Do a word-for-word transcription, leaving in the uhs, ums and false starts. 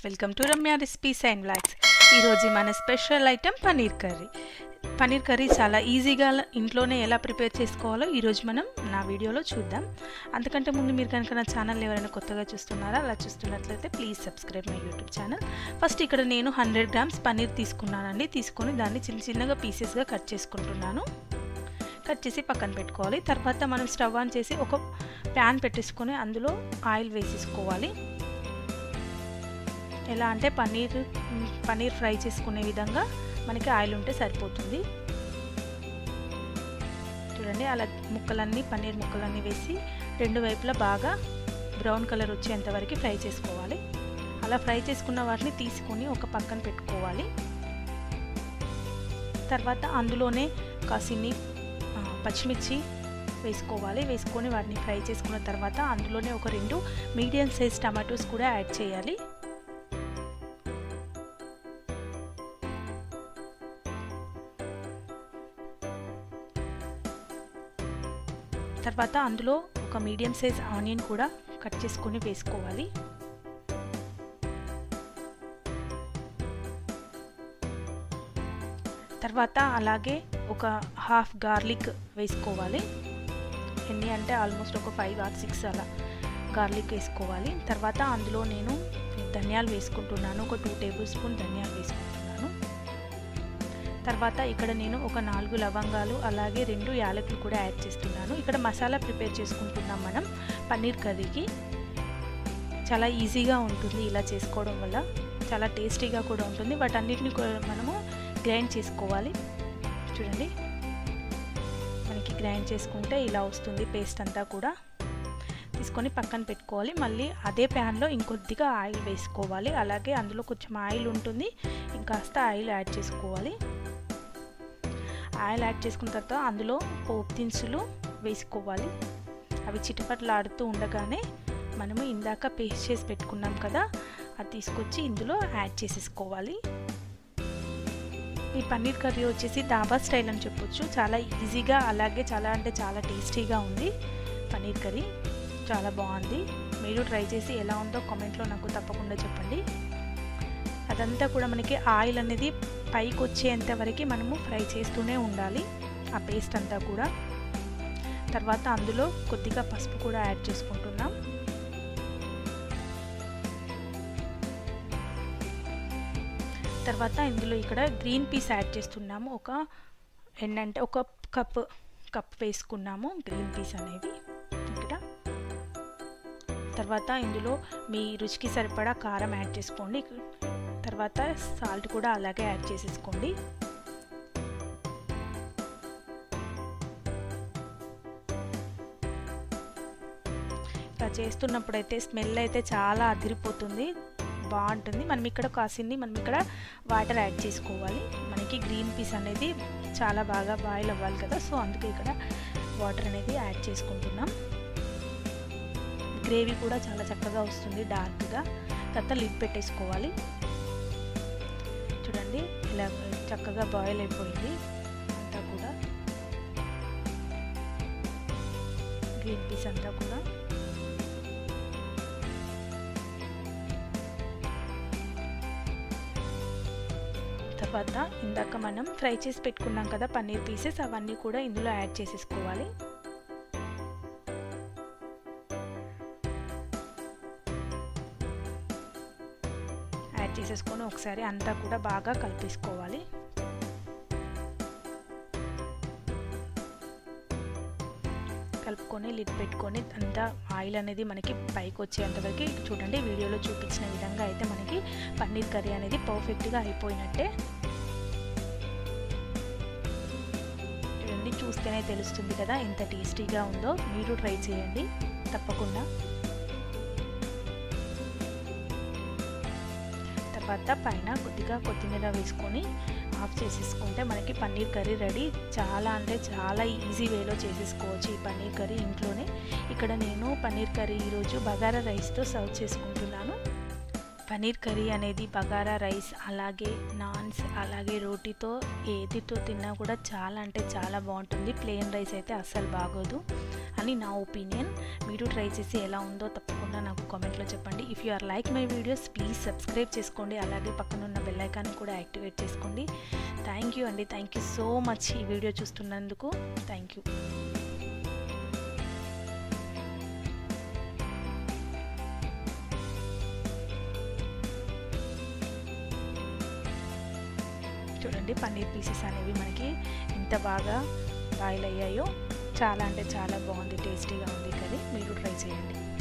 Welcome to Ramya recipes and vlogs. ఈరోజు మన special item paneer curry. Paneer curry చాలా ఈజీగా ఇంట్లోనే ఎలా ప్రిపేర్ చేసుకోవాలో ఈరోజు మనం నా వీడియోలో చూద్దాం. అంతకంటే ముందు మీరు కనుక నా ఛానల్ ఎవరైనా కొత్తగా చూస్తున్నారా, అలా చూస్తున్నట్లయితే please subscribe my YouTube channel. First ఇక్కడ నేను హండ్రెడ్ గ్రామ్స్ పనీర్ తీసుకున్నానండి. తీసుకొని దాన్ని చిన్న చిన్నగా పీసెస్గా కట్ చేసుకుంటున్నాను. కట్ చేసి పక్కన పెట్టుకోవాలి. తర్వాత మనం స్టవ్ ఆన్ చేసి ఒక ప్యాన్ పెట్టేసుకొని అందులో ఆయిల్ వేసేసుకోవాలి. ఎలా అంటే పన్నీర్ పన్నీర్ ఫ్రై చేసుకునే విధంగా మనకి ఆయిల్ ఉంటే సరిపోతుంది. చూడండి, అలా ముక్కలన్నీ పన్నీర్ ముక్కలన్నీ వేసి రెండు వైపులా బాగా బ్రౌన్ కలర్ వచ్చేంత వరకు ఫ్రై చేసుకోవాలి. అలా ఫ్రై చేసుకున్న వాటిని తీసుకొని ఒక పక్కన పెట్టుకోవాలి. తర్వాత అందులోనే కాసిన్ని పచ్చిమిర్చి వేసుకోవాలి. వేసుకొని వాటిని ఫ్రై చేసుకున్న తర్వాత అందులోనే ఒక రెండు మీడియం సైజ్ టమాటోస్ కూడా యాడ్ చేయాలి. తర్వాత అందులో ఒక మీడియం సైజ్ ఆనియన్ కూడా కట్ చేసుకొని వేసుకోవాలి. తర్వాత అలాగే ఒక హాఫ్ గార్లిక్ వేసుకోవాలి. ఎన్ని అంటే ఆల్మోస్ట్ ఒక ఫైవ్ ఆర్ సిక్స్ అలా గార్లిక్ వేసుకోవాలి. తర్వాత అందులో నేను ధనియాలు వేసుకుంటున్నాను. ఒక టూ టేబుల్ స్పూన్ ధనియాలు వేసుకుంటున్నాను. తర్వాత ఇక్కడ నేను ఒక నాలుగు లవంగాలు అలాగే రెండు యాలకులు కూడా యాడ్ చేస్తున్నాను. ఇక్కడ మసాలా ప్రిపేర్ చేసుకుంటున్నాం మనం పన్నీర్ కర్రీకి. చాలా ఈజీగా ఉంటుంది ఇలా చేసుకోవడం వల్ల, చాలా టేస్టీగా కూడా ఉంటుంది. వాటన్నిటిని మనము గ్రైండ్ చేసుకోవాలి. చూడండి, మనకి గ్రైండ్ చేసుకుంటే ఇలా వస్తుంది పేస్ట్ అంతా కూడా. తీసుకొని పక్కన పెట్టుకోవాలి. మళ్ళీ అదే ప్యాన్లో ఇంకొద్దిగా ఆయిల్ వేసుకోవాలి. అలాగే అందులో కొంచెం ఆయిల్ ఉంటుంది, ఇంకాస్త ఆయిల్ యాడ్ చేసుకోవాలి. ఆయిల్ యాడ్ చేసుకున్న తర్వాత అందులో పోపు దినుసులు వేసుకోవాలి. అవి చిటపట్లాడుతూ ఉండగానే మనము ఇందాక పేస్ట్ చేసి పెట్టుకున్నాం కదా, అది తీసుకొచ్చి ఇందులో యాడ్ చేసేసుకోవాలి. ఈ పన్నీర్ కర్రీ వచ్చేసి ధాబా స్టైల్ అని చెప్పొచ్చు. చాలా ఈజీగా అలాగే చాలా అంటే చాలా టేస్టీగా ఉంది. పన్నీర్ కర్రీ చాలా బాగుంది. మీరు ట్రై చేసి ఎలా ఉందో కామెంట్లో నాకు తప్పకుండా చెప్పండి. అదంతా కూడా మనకి ఆయిల్ అనేది పైకి వచ్చేంత వరకు మనము ఫ్రై చేస్తూనే ఉండాలి, ఆ పేస్ట్ అంతా కూడా. తర్వాత అందులో కొద్దిగా పసుపు కూడా యాడ్ చేసుకుంటున్నాం. తర్వాత ఇందులో ఇక్కడ గ్రీన్ పీస్ యాడ్ చేస్తున్నాము. ఒక ఏంటంటే ఒక కప్ కప్ వేసుకున్నాము గ్రీన్ పీస్ అనేవి ఇక్కడ. తర్వాత ఇందులో మీ రుచికి సరిపడా కారం యాడ్ చేసుకోండి. తర్వాత సాల్ట్ కూడా అలాగే యాడ్ చేసేసుకోండి. ఇలా చేస్తున్నప్పుడైతే స్మెల్ అయితే చాలా అదిరిపోతుంది, బాగుంటుంది. మనం ఇక్కడ కాసిన్ని మనం ఇక్కడ వాటర్ యాడ్ చేసుకోవాలి. మనకి గ్రీన్ పీస్ అనేది చాలా బాగా బాయిల్ అవ్వాలి కదా, సో అందుకే ఇక్కడ వాటర్ అనేది యాడ్ చేసుకుంటున్నాం. గ్రేవీ కూడా చాలా చక్కగా వస్తుంది డార్క్గా. తర్వాత లిడ్ పెట్టేసుకోవాలి. చూడండి, ఇలా చక్కగా బాయిల్ అయిపోయింది అంతా కూడా, గ్రీన్ పీస్ అంతా కూడా. తర్వాత ఇందాక మనం ఫ్రై చేసి పెట్టుకున్నాం కదా పన్నీర్ పీసెస్, అవన్నీ కూడా ఇందులో యాడ్ చేసేసుకోవాలి. యాడ్ చేసేసుకొని ఒకసారి అంతా కూడా బాగా కలిపేసుకోవాలి. కలుపుకొని లిడ్ పెట్టుకొని అంతా ఆయిల్ అనేది మనకి పైకి వచ్చేంతవరకు చూడండి. వీడియోలో చూపించిన విధంగా అయితే మనకి పన్నీర్ కర్రీ అనేది పర్ఫెక్ట్గా అయిపోయినట్టే. చూడండి, చూస్తేనే తెలుస్తుంది కదా ఎంత టేస్టీగా ఉందో. మీరు ట్రై చేయండి తప్పకుండా. తర్వాత పైన కొద్దిగా కొత్తిమీర వేసుకొని ఆఫ్ చేసేసుకుంటే మనకి పన్నీర్ కర్రీ రెడీ. చాలా అంటే చాలా ఈజీ వేలో చేసేసుకోవచ్చు ఈ పన్నీర్ కర్రీ ఇంట్లోనే. ఇక్కడ నేను పన్నీర్ కర్రీ ఈరోజు బగారా రైస్తో సర్వ్ చేసుకుంటున్నాను. పన్నీర్ కర్రీ అనేది బగారా రైస్ అలాగే నాన్స్ అలాగే రోటీతో ఏదితో తిన్నా కూడా చాలా అంటే చాలా బాగుంటుంది. ప్లెయిన్ రైస్ అయితే అస్సలు బాగోదు అని నా ఒపీనియన్. మీరు ట్రై చేసి ఎలా ఉందో తప్పకుండా నాకు కామెంట్లో చెప్పండి. If you are like my videos please subscribe చేసుకోండి, అలాగే పక్కన ఉన్న బెల్ ఐకాన్ కూడా యాక్టివేట్ చేసుకోండి. థ్యాంక్ యూ అండి, థ్యాంక్ యూ సో మచ్ ఈ వీడియో చూస్తున్నందుకు. Thank you. చూడండి పన్నీర్ పీసెస్ అనేవి మనకి ఎంత బాగా బాయిల్ అయ్యాయో. చాలా అంటే చాలా బాగుంది, టేస్టీగా ఉంది కర్రీ. మీరు ట్రై చేయండి.